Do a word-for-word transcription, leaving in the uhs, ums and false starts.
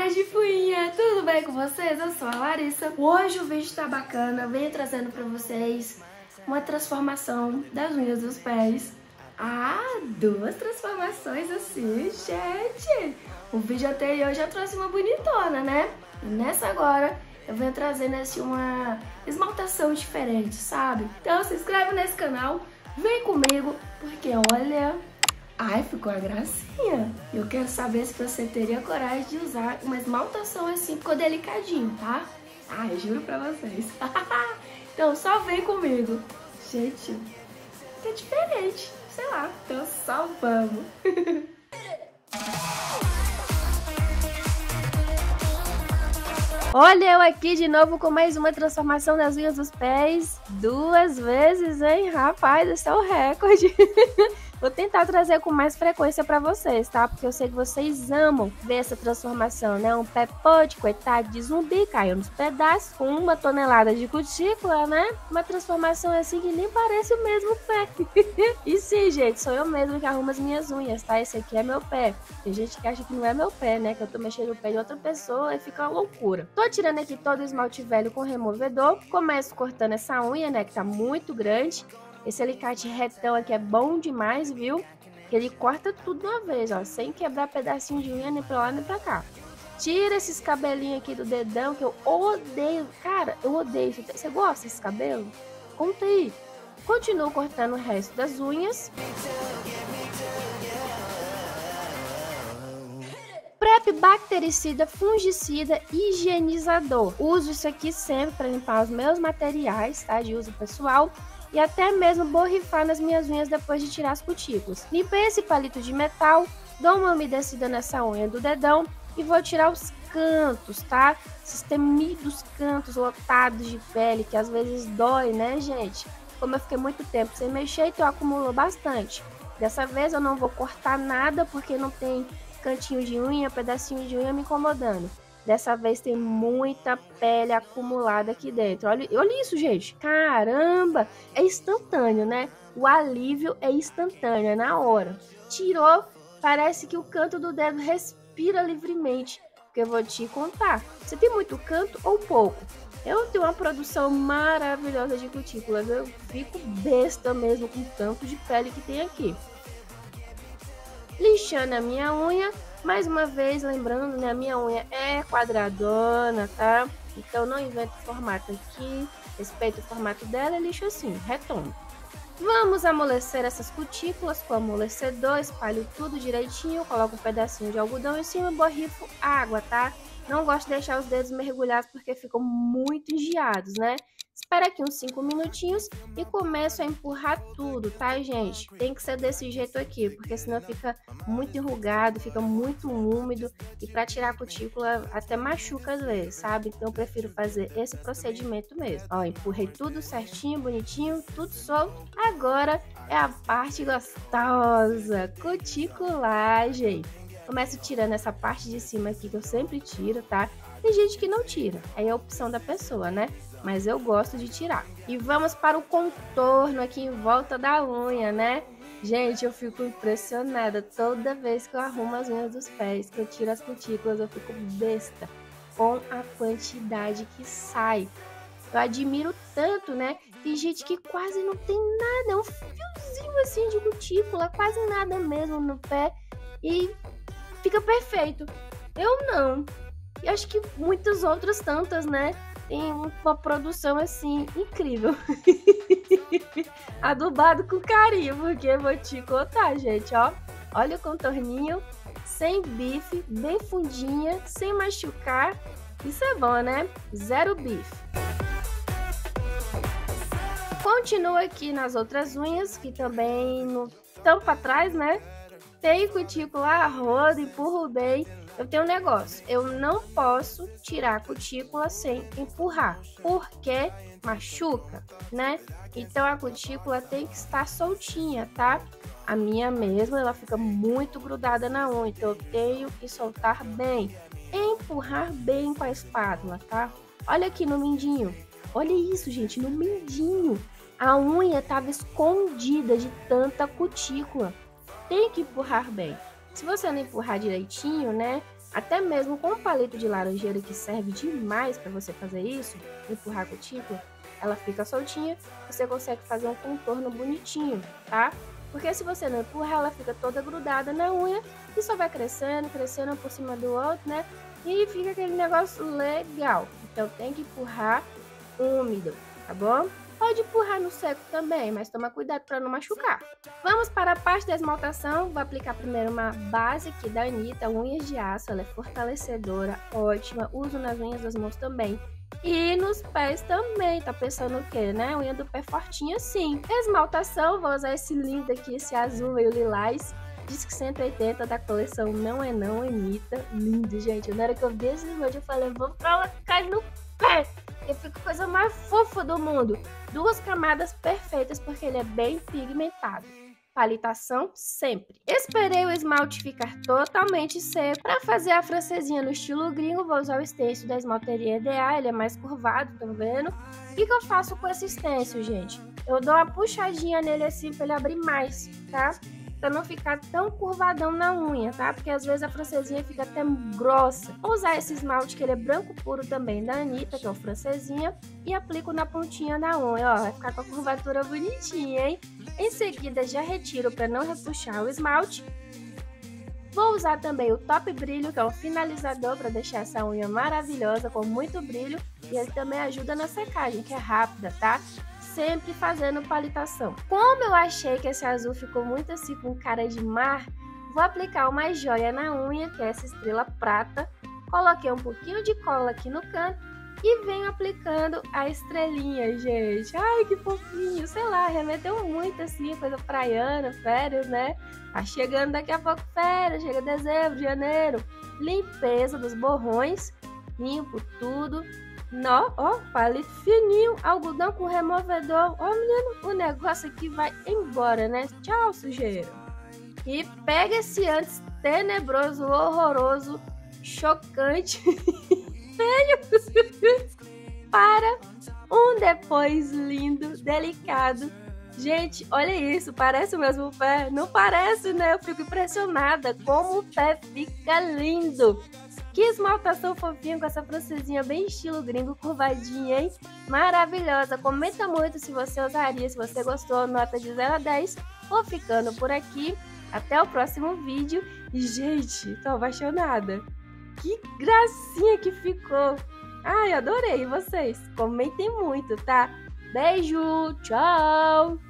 Oi, de fuinha! Tudo bem com vocês? Eu sou a Larissa. Hoje o vídeo tá bacana, venho trazendo pra vocês uma transformação das unhas dos pés. Ah, duas transformações assim, gente! O vídeo anterior já trouxe uma bonitona, né? E nessa agora eu venho trazendo assim uma esmaltação diferente, sabe? Então se inscreve nesse canal, vem comigo, porque olha... Ai, ficou a gracinha. Eu quero saber se você teria coragem de usar uma esmaltação assim, ficou delicadinho, tá? Ai, eu juro pra vocês. Então só vem comigo. Gente, tá diferente, sei lá. Então só vamos. Olha eu aqui de novo com mais uma transformação das unhas dos pés. Duas vezes, hein? Rapaz, esse é o recorde. Vou tentar trazer com mais frequência pra vocês, tá? Porque eu sei que vocês amam ver essa transformação, né? Um pé pode, coitado de zumbi, caiu nos pedaços, com uma tonelada de cutícula, né? Uma transformação assim que nem parece o mesmo pé. E sim, gente, sou eu mesmo que arrumo as minhas unhas, tá? Esse aqui é meu pé. Tem gente que acha que não é meu pé, né? Que eu tô mexendo no pé de outra pessoa e fica uma loucura. Tô tirando aqui todo o esmalte velho com removedor. Começo cortando essa unha, né? Que tá muito grande. Esse alicate retão aqui é bom demais, viu? Ele corta tudo de uma vez, ó, sem quebrar pedacinho de unha nem pra lá nem pra cá. Tira esses cabelinhos aqui do dedão que eu odeio. Cara, eu odeio isso. Você gosta desses cabelos? Conta aí. Continuo cortando o resto das unhas. Prep bactericida, fungicida, higienizador. Uso isso aqui sempre para limpar os meus materiais, tá? De uso pessoal. E até mesmo borrifar nas minhas unhas depois de tirar as cutículas. Limpei esse palito de metal, dou uma umedecida nessa unha do dedão e vou tirar os cantos, tá? Esses temidos cantos lotados de pele que às vezes dói, né, gente? Como eu fiquei muito tempo sem mexer, então acumulou bastante. Dessa vez eu não vou cortar nada porque não tem cantinho de unha, pedacinho de unha me incomodando. Dessa vez tem muita pele acumulada aqui dentro. Olha, olha isso, gente. Caramba! É instantâneo, né? O alívio é instantâneo, é na hora. Tirou, parece que o canto do dedo respira livremente. Porque eu vou te contar. Você tem muito canto ou pouco? Eu tenho uma produção maravilhosa de cutículas. Eu fico besta mesmo com o tanto de pele que tem aqui. Lixando a minha unha. Mais uma vez, lembrando, né, a minha unha é quadradona, tá? Então não invento o formato aqui, respeito o formato dela e lixo assim, redondo. Vamos amolecer essas cutículas com amolecedor, espalho tudo direitinho, coloco um pedacinho de algodão em cima e borrifo água, tá? Não gosto de deixar os dedos mergulhados porque ficam muito engiados, né? Espera aqui uns cinco minutinhos e começo a empurrar tudo, tá, gente? Tem que ser desse jeito aqui, porque senão fica muito enrugado, fica muito úmido e para tirar a cutícula até machuca às vezes, sabe? Então eu prefiro fazer esse procedimento mesmo. Ó, empurrei tudo certinho, bonitinho, tudo solto. Agora é a parte gostosa, cuticulagem. Começo tirando essa parte de cima aqui que eu sempre tiro, tá? Tem gente que não tira, aí é a opção da pessoa, né? Mas eu gosto de tirar. E vamos para o contorno aqui em volta da unha, né? Gente, eu fico impressionada toda vez que eu arrumo as unhas dos pés, que eu tiro as cutículas, eu fico besta com a quantidade que sai. Eu admiro tanto, né? Tem gente que quase não tem nada, é um fiozinho assim de cutícula, quase nada mesmo no pé e fica perfeito. Eu não. E acho que muitas outras tantas, né? Tem uma produção assim incrível. Adubado com carinho, porque eu vou te contar, gente, ó. Olha o contorninho, sem bife, bem fundinha, sem machucar. Isso é bom, né? Zero bife. Continuo aqui nas outras unhas, que também no tampo atrás, né? Tem cutícula a rodo, empurro bem. Eu tenho um negócio, eu não posso tirar a cutícula sem empurrar, porque machuca, né? Então a cutícula tem que estar soltinha, tá? A minha mesmo, ela fica muito grudada na unha, então eu tenho que soltar bem, empurrar bem com a espátula, tá? Olha aqui no mindinho, olha isso, gente, no mindinho. A unha estava escondida de tanta cutícula. Tem que empurrar bem. Se você não empurrar direitinho, né? Até mesmo com um palito de laranjeira, que serve demais para você fazer isso, empurrar a cutícula, ela fica soltinha, você consegue fazer um contorno bonitinho, tá? Porque se você não empurrar, ela fica toda grudada na unha e só vai crescendo, crescendo um por cima do outro, né? E fica aquele negócio legal. Então tem que empurrar úmido, tá bom? Pode empurrar no seco também, mas toma cuidado para não machucar. Vamos para a parte da esmaltação. Vou aplicar primeiro uma base aqui da Anitta, unhas de aço. Ela é fortalecedora, ótima. Uso nas unhas das mãos também. E nos pés também. Tá pensando o quê, né? Unha do pé fortinha assim. Esmaltação, vou usar esse lindo aqui, esse azul meio lilás. Disque cento e oitenta da coleção Não É Não, Anitta. Lindo, gente. Na hora que eu vi esse esmalte, eu falei, vou colocar no pé. Que fica a coisa mais fofa do mundo. Duas camadas perfeitas porque ele é bem pigmentado. Palitação sempre. Esperei o esmalte ficar totalmente seco. Para fazer a francesinha no estilo gringo, vou usar o stencil da esmalteria E D A. Ele é mais curvado, tá vendo? O que, que eu faço com esse stencil, gente? Eu dou uma puxadinha nele assim para ele abrir mais, tá? Pra não ficar tão curvadão na unha, tá? Porque às vezes a francesinha fica até grossa. Vou usar esse esmalte que ele é branco puro também da Anitta, que é o francesinha, e aplico na pontinha da unha, ó, vai ficar com a curvatura bonitinha, hein? Em seguida já retiro para não repuxar o esmalte. Vou usar também o Top Brilho, que é um finalizador para deixar essa unha maravilhosa, com muito brilho, e ele também ajuda na secagem, que é rápida, tá? Sempre fazendo palitação. Como eu achei que esse azul ficou muito assim com cara de mar, vou aplicar uma joia na unha, que é essa estrela prata. Coloquei um pouquinho de cola aqui no canto e venho aplicando a estrelinha, gente. Ai, que fofinho, sei lá, remeteu muito assim, coisa praiana, férias, né? Tá chegando daqui a pouco férias, chega dezembro, janeiro. Limpeza dos borrões, limpo tudo. Nó, ó, palito fininho, algodão com removedor. Ó, menino, o negócio aqui vai embora, né? Tchau, sujeira. E pega esse antes tenebroso, horroroso, chocante, feio, para um depois lindo, delicado. Gente, olha isso, parece o mesmo pé? Não parece, né? Eu fico impressionada como o pé fica lindo. Que esmaltação fofinha com essa francesinha bem estilo gringo, curvadinha, hein? Maravilhosa! Comenta muito se você usaria, se você gostou, nota de zero a dez. Vou ficando por aqui. Até o próximo vídeo. E, gente, tô apaixonada. Que gracinha que ficou! Ai, adorei vocês! Comentem muito, tá? Beijo! Tchau!